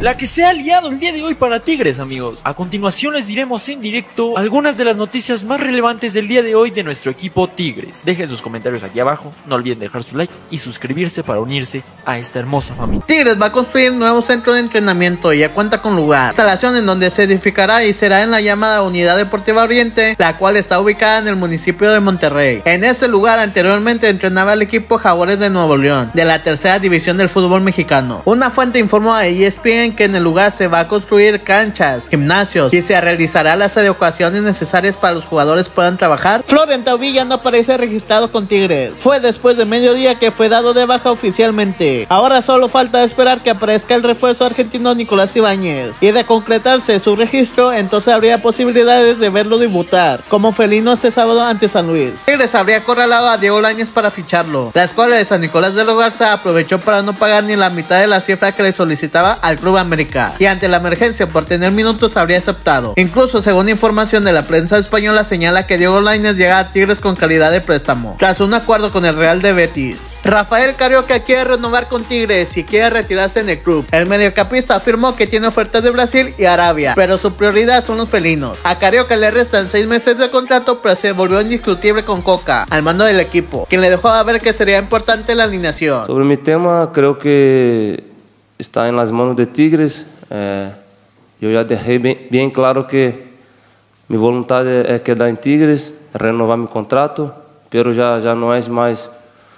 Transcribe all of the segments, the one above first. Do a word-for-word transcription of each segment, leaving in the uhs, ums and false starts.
la que se ha aliado el día de hoy para Tigres, amigos. A continuación les diremos en directo algunas de las noticias más relevantes del día de hoy de nuestro equipo Tigres. Dejen sus comentarios aquí abajo, no olviden dejar su like y suscribirse para unirse a esta hermosa familia. Tigres va a construir un nuevo centro de entrenamiento y ya cuenta con lugar, instalación en donde se edificará y será en la llamada Unidad Deportiva Oriente, la cual está ubicada en el municipio de Monterrey. En ese lugar anteriormente entrenaba el equipo Jaguares de Nuevo León, de la tercera división del fútbol mexicano. Una fuente informó a E S P N que en el lugar se va a construir canchas, gimnasios y se realizará las adecuaciones necesarias para que los jugadores puedan trabajar. Florian Thauvilla no aparece registrado con Tigres. Fue después de mediodía que fue dado de baja oficialmente. Ahora solo falta esperar que aparezca el refuerzo argentino Nicolás Ibáñez, y de concretarse su registro, entonces habría posibilidades de verlo debutar como felino este sábado ante San Luis. Tigres habría acorralado a Diego Lainez para ficharlo. La escuadra de San Nicolás de los Garza aprovechó para no pagar ni la mitad de la cifra que le solicitaba al Club América, y ante la emergencia por tener minutos habría aceptado. Incluso, según información de la prensa española, señala que Diego Lainez llega a Tigres con calidad de préstamo, tras un acuerdo con el Real de Betis. Rafael Carioca quiere renovar con Tigres y quiere retirarse en el club. El mediocampista afirmó que tiene ofertas de Brasil y Arabia, pero su prioridad son los felinos. A Carioca le restan seis meses de contrato, pero se volvió indiscutible con Coca al mando del equipo, quien le dejó a ver que sería importante la alineación. Sobre mi tema, creo que está en las manos de Tigres. Eh, yo ya dejé bien, bien claro que mi voluntad es quedar en Tigres, renovar mi contrato, pero ya, ya no es más,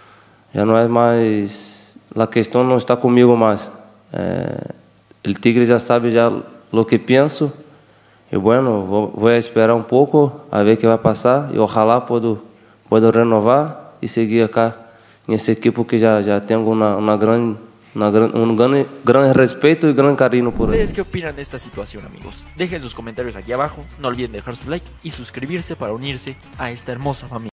ya no es más, la cuestión no está conmigo más. Eh, el Tigres ya sabe ya lo que pienso, y bueno, voy a esperar un poco a ver qué va a pasar, y ojalá puedo, puedo renovar y seguir acá en ese equipo que ya, ya tengo una, una gran... Una gran, un gran, gran respeto y gran cariño por él. ¿Ustedes qué opinan de esta situación, amigos? Dejen sus comentarios aquí abajo, no olviden dejar su like y suscribirse para unirse a esta hermosa familia.